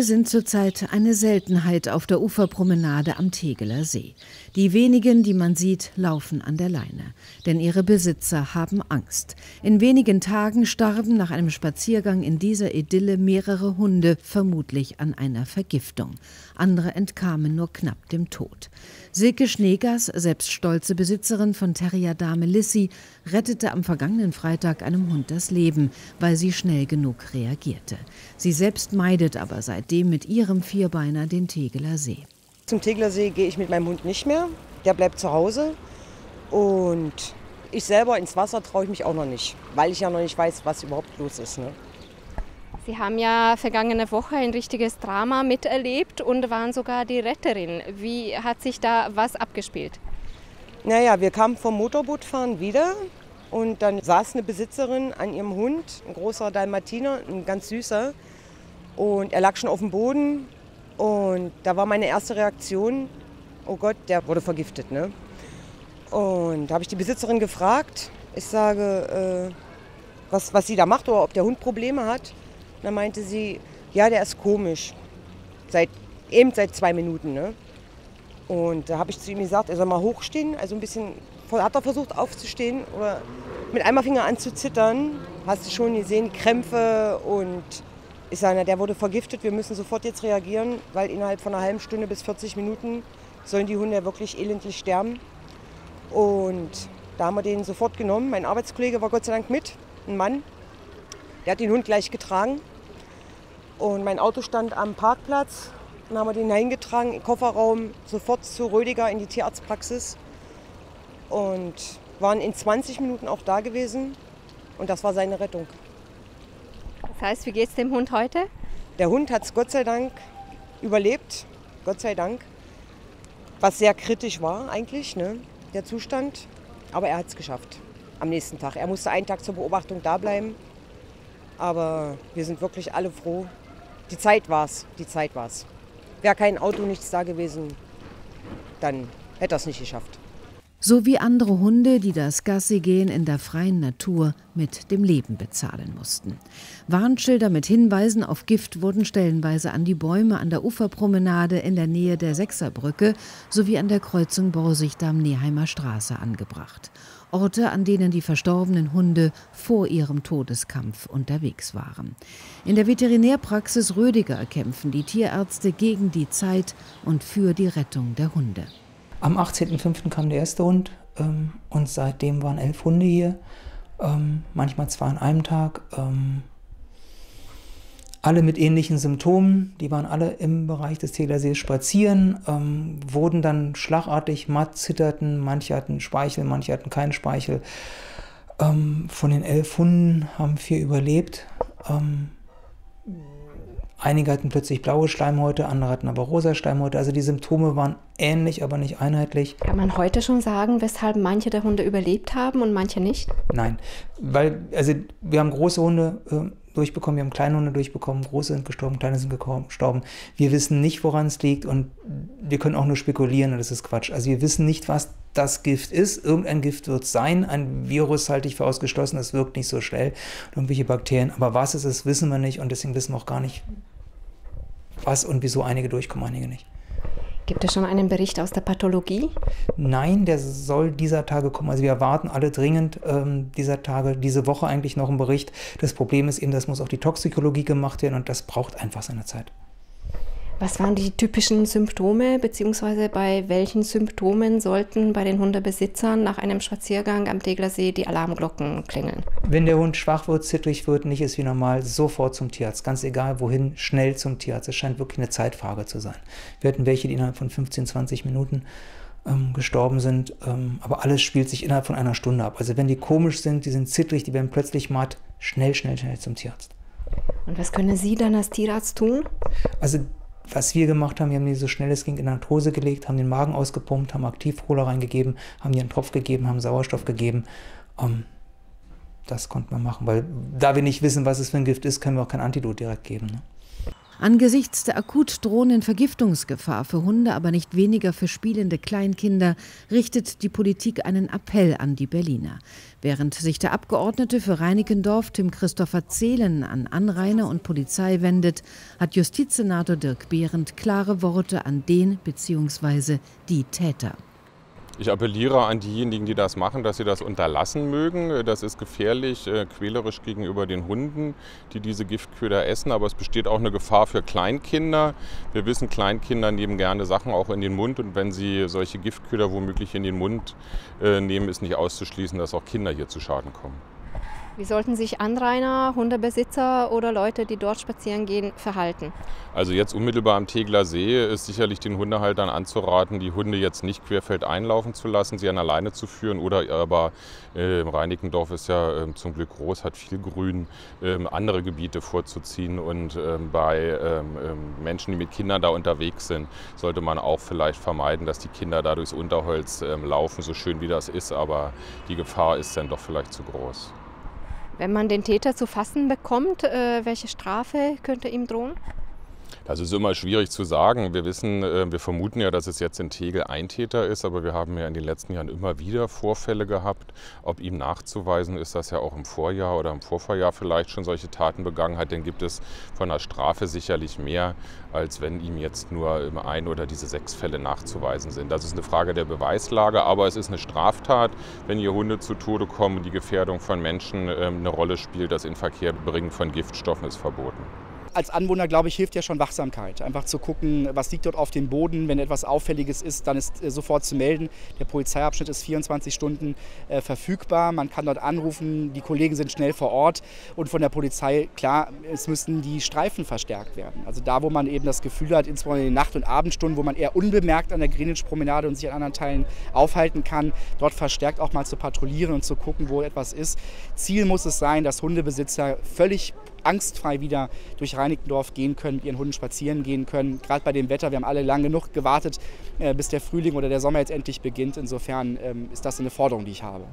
Hunde sind zurzeit eine Seltenheit auf der Uferpromenade am Tegeler See. Die wenigen, die man sieht, laufen an der Leine. Denn ihre Besitzer haben Angst. In wenigen Tagen starben nach einem Spaziergang in dieser Idylle mehrere Hunde, vermutlich an einer Vergiftung. Andere entkamen nur knapp dem Tod. Silke Schneegers, selbst stolze Besitzerin von Terrierdame Lissy, rettete am vergangenen Freitag einem Hund das Leben, weil sie schnell genug reagierte. Sie selbst meidet aber seitdem mit ihrem Vierbeiner den Tegeler See. Zum Tegeler See gehe ich mit meinem Hund nicht mehr. Der bleibt zu Hause. Und ich selber ins Wasser traue ich mich auch noch nicht, weil ich ja noch nicht weiß, was überhaupt los ist. Ne? Sie haben ja vergangene Woche ein richtiges Drama miterlebt und waren sogar die Retterin. Wie hat sich da was abgespielt? Naja, wir kamen vom Motorbootfahren wieder und dann saß eine Besitzerin an ihrem Hund, ein großer Dalmatiner, ein ganz süßer. Und er lag schon auf dem Boden und da war meine erste Reaktion, oh Gott, der wurde vergiftet. Ne? Und da habe ich die Besitzerin gefragt, ich sage, was sie da macht oder ob der Hund Probleme hat. Und dann meinte sie, ja, der ist komisch, seit 2 Minuten. Ne? Und da habe ich zu ihm gesagt, er soll mal hochstehen, also ein bisschen, hat er versucht aufzustehen oder mit einmal fing er an zu zittern, hast du schon gesehen, Krämpfe und ich sage, na, der wurde vergiftet, wir müssen sofort jetzt reagieren, weil innerhalb von einer halben Stunde bis 40 Minuten sollen die Hunde wirklich elendlich sterben. Und da haben wir den sofort genommen. Mein Arbeitskollege war Gott sei Dank mit, ein Mann. Der hat den Hund gleich getragen. Und mein Auto stand am Parkplatz. Dann haben wir den hingetragen, im Kofferraum, sofort zu Rödiger in die Tierarztpraxis. Und waren in 20 Minuten auch da gewesen. Und das war seine Rettung. Das heißt, wie geht es dem Hund heute? Der Hund hat es Gott sei Dank überlebt, Gott sei Dank. Was sehr kritisch war eigentlich, ne, der Zustand. Aber er hat es geschafft am nächsten Tag. Er musste einen Tag zur Beobachtung da bleiben. Aber wir sind wirklich alle froh. Die Zeit war's. Wäre kein Auto, nichts da gewesen, dann hätte er es nicht geschafft. So wie andere Hunde, die das Gassigehen in der freien Natur mit dem Leben bezahlen mussten. Warnschilder mit Hinweisen auf Gift wurden stellenweise an die Bäume an der Uferpromenade in der Nähe der Sechserbrücke sowie an der Kreuzung Borsigdam-Neheimer Straße angebracht. Orte, an denen die verstorbenen Hunde vor ihrem Todeskampf unterwegs waren. In der Veterinärpraxis Rödiger kämpfen die Tierärzte gegen die Zeit und für die Rettung der Hunde. Am 18.05. kam der erste Hund und seitdem waren 11 Hunde hier, manchmal 2 an einem Tag. Alle mit ähnlichen Symptomen, die waren alle im Bereich des Tegeler Sees spazieren, wurden dann schlagartig matt, zitterten, manche hatten Speichel, manche hatten keinen Speichel. Von den 11 Hunden haben 4 überlebt. Einige hatten plötzlich blaue Schleimhäute, andere hatten aber rosa Schleimhäute. Also die Symptome waren ähnlich, aber nicht einheitlich. Kann man heute schon sagen, weshalb manche der Hunde überlebt haben und manche nicht? Nein, weil wir haben große Hunde durchbekommen, wir haben kleine Hunde durchbekommen, große sind gestorben, kleine sind gestorben. Wir wissen nicht, woran es liegt und wir können auch nur spekulieren und das ist Quatsch. Also wir wissen nicht, was das Gift ist. Irgendein Gift wird es sein. Ein Virus halte ich für ausgeschlossen, das wirkt nicht so schnell. Irgendwelche Bakterien, aber was es ist, wissen wir nicht und deswegen wissen wir auch gar nicht, was und wieso einige durchkommen, einige nicht. Gibt es schon einen Bericht aus der Pathologie? Nein, der soll dieser Tage kommen. Also wir erwarten alle dringend dieser Tage, diese Woche eigentlich noch einen Bericht. Das Problem ist eben, das muss auch die Toxikologie gemacht werden und das braucht einfach seine Zeit. Was waren die typischen Symptome, beziehungsweise bei welchen Symptomen sollten bei den Hundebesitzern nach einem Spaziergang am Tegeler See die Alarmglocken klingeln? Wenn der Hund schwach wird, zittrig wird, nicht ist wie normal, sofort zum Tierarzt. Ganz egal wohin, schnell zum Tierarzt. Es scheint wirklich eine Zeitfrage zu sein. Wir hatten welche, die innerhalb von 15, 20 Minuten gestorben sind, aber alles spielt sich innerhalb von einer Stunde ab. Also wenn die komisch sind, die sind zittrig, die werden plötzlich matt, schnell zum Tierarzt. Und was können Sie dann als Tierarzt tun? Also was wir gemacht haben, wir haben die so schnell es ging in Narkose gelegt, haben den Magen ausgepumpt, haben Aktivroller reingegeben, haben ihr einen Tropf gegeben, haben Sauerstoff gegeben. Das konnten wir machen, weil da wir nicht wissen, was es für ein Gift ist, können wir auch kein Antidot direkt geben. Ne? Angesichts der akut drohenden Vergiftungsgefahr für Hunde, aber nicht weniger für spielende Kleinkinder, richtet die Politik einen Appell an die Berliner. Während sich der Abgeordnete für Reinickendorf Tim Christopher Zehlen an Anrainer und Polizei wendet, hat Justizsenator Dirk Behrendt klare Worte an den bzw. die Täter. Ich appelliere an diejenigen, die das machen, dass sie das unterlassen mögen. Das ist gefährlich, quälerisch gegenüber den Hunden, die diese Giftköder essen. Aber es besteht auch eine Gefahr für Kleinkinder. Wir wissen, Kleinkinder nehmen gerne Sachen auch in den Mund. Und wenn sie solche Giftköder womöglich in den Mund nehmen, ist nicht auszuschließen, dass auch Kinder hier zu Schaden kommen. Wie sollten sich Anrainer, Hundebesitzer oder Leute, die dort spazieren gehen, verhalten? Also jetzt unmittelbar am Tegeler See ist sicherlich den Hundehaltern anzuraten, die Hunde jetzt nicht querfeldein laufen zu lassen, sie an der Leine zu führen. Oder aber Reinickendorf ist ja zum Glück groß, hat viel Grün, andere Gebiete vorzuziehen. Und bei Menschen, die mit Kindern da unterwegs sind, sollte man auch vielleicht vermeiden, dass die Kinder da durchs Unterholz laufen, so schön wie das ist. Aber die Gefahr ist dann doch vielleicht zu groß. Wenn man den Täter zu fassen bekommt, welche Strafe könnte ihm drohen? Das ist immer schwierig zu sagen. Wir wissen, wir vermuten ja, dass es jetzt in Tegel ein Täter ist, aber wir haben ja in den letzten Jahren immer wieder Vorfälle gehabt. Ob ihm nachzuweisen ist, dass er auch im Vorjahr oder im Vorvorjahr vielleicht schon solche Taten begangen hat, dann gibt es von der Strafe sicherlich mehr, als wenn ihm jetzt nur ein oder diese 6 Fälle nachzuweisen sind. Das ist eine Frage der Beweislage, aber es ist eine Straftat, wenn hier Hunde zu Tode kommen und die Gefährdung von Menschen eine Rolle spielt. Das Inverkehrbringen von Giftstoffen ist verboten. Als Anwohner, glaube ich, hilft ja schon Wachsamkeit. Einfach zu gucken, was liegt dort auf dem Boden. Wenn etwas Auffälliges ist, dann ist sofort zu melden. Der Polizeiabschnitt ist 24 Stunden verfügbar. Man kann dort anrufen, die Kollegen sind schnell vor Ort. Und von der Polizei, klar, es müssen die Streifen verstärkt werden. Also da, wo man eben das Gefühl hat, insbesondere in den Nacht- und Abendstunden, wo man eher unbemerkt an der Greenwich-Promenade und sich an anderen Teilen aufhalten kann, dort verstärkt auch mal zu patrouillieren und zu gucken, wo etwas ist. Ziel muss es sein, dass Hundebesitzer völlig angstfrei wieder durch Reinickendorf gehen können, mit ihren Hunden spazieren gehen können. Gerade bei dem Wetter, wir haben alle lang genug gewartet, bis der Frühling oder der Sommer jetzt endlich beginnt. Insofern ist das eine Forderung, die ich habe.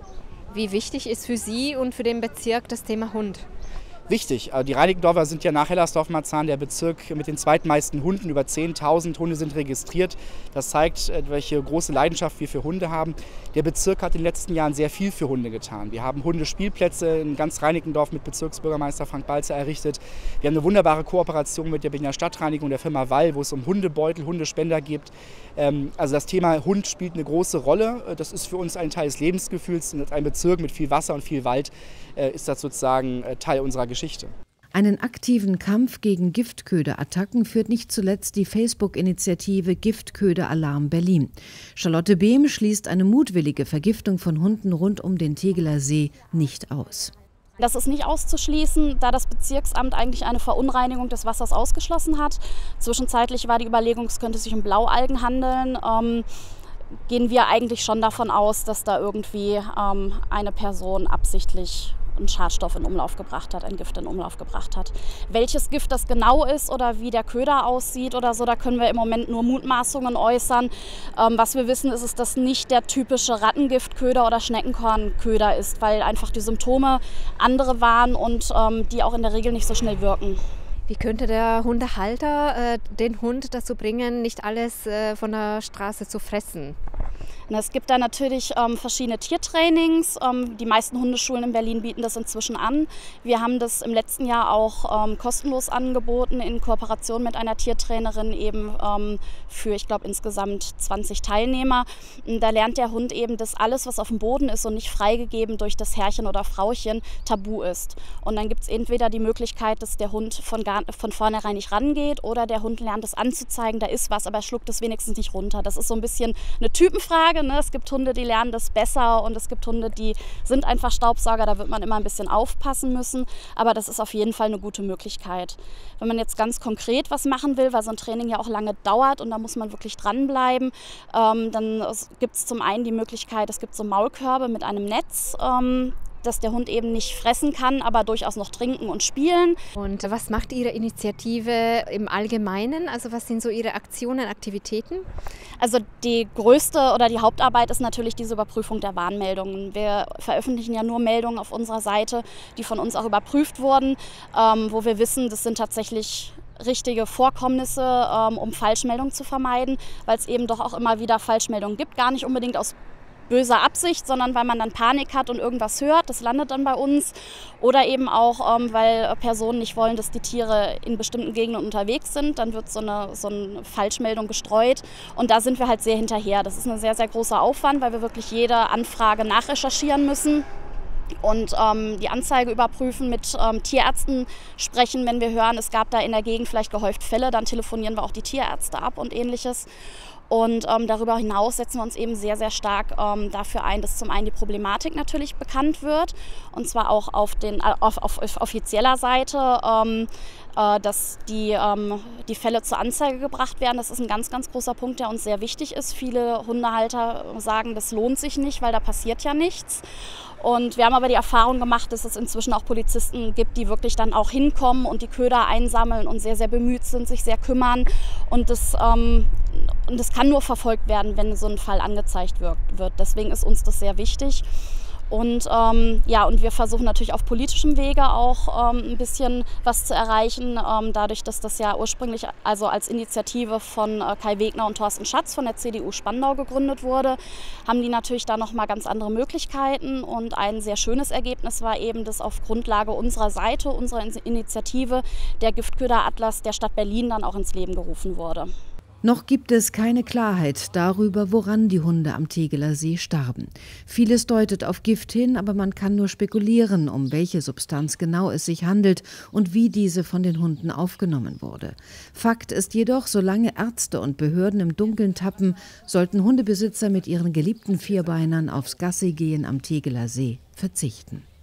Wie wichtig ist für Sie und für den Bezirk das Thema Hund? Wichtig, die Reinickendorfer sind ja nach Hellersdorf-Marzahn der Bezirk mit den zweitmeisten Hunden. Über 10.000 Hunde sind registriert. Das zeigt, welche große Leidenschaft wir für Hunde haben. Der Bezirk hat in den letzten Jahren sehr viel für Hunde getan. Wir haben Hundespielplätze in ganz Reinickendorf mit Bezirksbürgermeister Frank Balzer errichtet. Wir haben eine wunderbare Kooperation mit der Berliner Stadtreinigung, der Firma Wall, wo es um Hundebeutel, Hundespender geht. Also das Thema Hund spielt eine große Rolle. Das ist für uns ein Teil des Lebensgefühls. Und ein Bezirk mit viel Wasser und viel Wald ist das sozusagen Teil unserer Geschichte. Einen aktiven Kampf gegen Giftköderattacken führt nicht zuletzt die Facebook-Initiative Giftköderalarm Berlin. Charlotte Behm schließt eine mutwillige Vergiftung von Hunden rund um den Tegeler See nicht aus. Das ist nicht auszuschließen, da das Bezirksamt eigentlich eine Verunreinigung des Wassers ausgeschlossen hat. Zwischenzeitlich war die Überlegung, es könnte sich um Blaualgen handeln. Gehen wir eigentlich schon davon aus, dass da irgendwie eine Person absichtlich einen Schadstoff in Umlauf gebracht hat, ein Gift in Umlauf gebracht hat. Welches Gift das genau ist oder wie der Köder aussieht oder so, da können wir im Moment nur Mutmaßungen äußern. Was wir wissen, ist, dass das nicht der typische Rattengiftköder oder Schneckenkornköder ist, weil einfach die Symptome andere waren und die auch in der Regel nicht so schnell wirken. Wie könnte der Hundehalter den Hund dazu bringen, nicht alles von der Straße zu fressen? Es gibt da natürlich verschiedene Tiertrainings. Die meisten Hundeschulen in Berlin bieten das inzwischen an. Wir haben das im letzten Jahr auch kostenlos angeboten in Kooperation mit einer Tiertrainerin eben für, ich glaube, insgesamt 20 Teilnehmer. Da lernt der Hund eben, dass alles, was auf dem Boden ist und nicht freigegeben durch das Herrchen oder Frauchen, tabu ist. Und dann gibt es entweder die Möglichkeit, dass der Hund von vornherein nicht rangeht oder der Hund lernt es anzuzeigen, da ist was, aber er schluckt es wenigstens nicht runter. Das ist so ein bisschen eine Typenfrage. Ne? Es gibt Hunde, die lernen das besser und es gibt Hunde, die sind einfach Staubsauger, da wird man immer ein bisschen aufpassen müssen, aber das ist auf jeden Fall eine gute Möglichkeit. Wenn man jetzt ganz konkret was machen will, weil so ein Training ja auch lange dauert und da muss man wirklich dranbleiben, dann gibt es zum einen die Möglichkeit, es gibt so Maulkörbe mit einem Netz, dass der Hund eben nicht fressen kann, aber durchaus noch trinken und spielen. Und was macht Ihre Initiative im Allgemeinen? Also was sind so Ihre Aktionen, Aktivitäten? Also die größte oder die Hauptarbeit ist natürlich diese Überprüfung der Warnmeldungen. Wir veröffentlichen ja nur Meldungen auf unserer Seite, die von uns auch überprüft wurden, wo wir wissen, das sind tatsächlich richtige Vorkommnisse, um Falschmeldungen zu vermeiden, weil es eben doch auch immer wieder Falschmeldungen gibt, gar nicht unbedingt aus böser Absicht, sondern weil man dann Panik hat und irgendwas hört, das landet dann bei uns. Oder eben auch, weil Personen nicht wollen, dass die Tiere in bestimmten Gegenden unterwegs sind. Dann wird so eine Falschmeldung gestreut und da sind wir halt sehr hinterher. Das ist ein sehr, sehr großer Aufwand, weil wir wirklich jede Anfrage nachrecherchieren müssen. Und die Anzeige überprüfen, mit Tierärzten sprechen, wenn wir hören, es gab da in der Gegend vielleicht gehäuft Fälle, dann telefonieren wir auch die Tierärzte ab und ähnliches. Und darüber hinaus setzen wir uns eben sehr, sehr stark dafür ein, dass zum einen die Problematik natürlich bekannt wird, und zwar auch auf offizieller Seite, dass die Fälle zur Anzeige gebracht werden. Das ist ein ganz, ganz großer Punkt, der uns sehr wichtig ist. Viele Hundehalter sagen, das lohnt sich nicht, weil da passiert ja nichts. Und wir haben aber die Erfahrung gemacht, dass es inzwischen auch Polizisten gibt, die wirklich dann auch hinkommen und die Köder einsammeln und sehr, sehr bemüht sind, sich sehr kümmern. Und das kann nur verfolgt werden, wenn so ein Fall angezeigt wird. Deswegen ist uns das sehr wichtig. Und und wir versuchen natürlich auf politischem Wege auch ein bisschen was zu erreichen. Dadurch, dass das ja ursprünglich also als Initiative von Kai Wegner und Thorsten Schatz von der CDU Spandau gegründet wurde, haben die natürlich da noch mal ganz andere Möglichkeiten. Und ein sehr schönes Ergebnis war eben, dass auf Grundlage unserer Seite, unserer Initiative, der Giftköderatlas der Stadt Berlin dann auch ins Leben gerufen wurde. Noch gibt es keine Klarheit darüber, woran die Hunde am Tegeler See starben. Vieles deutet auf Gift hin, aber man kann nur spekulieren, um welche Substanz genau es sich handelt und wie diese von den Hunden aufgenommen wurde. Fakt ist jedoch, solange Ärzte und Behörden im Dunkeln tappen, sollten Hundebesitzer mit ihren geliebten Vierbeinern aufs Gassigehen am Tegeler See verzichten.